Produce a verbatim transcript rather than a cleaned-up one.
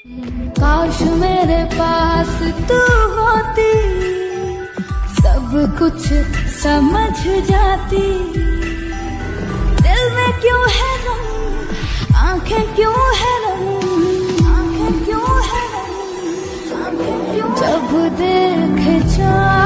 काश मेरे पास तू होती, सब कुछ समझ जाती। दिल में क्यों है गम, आंखें क्यों है गम, आंखें क्यों है गम, आंखें क्यों। जब देखे चाँद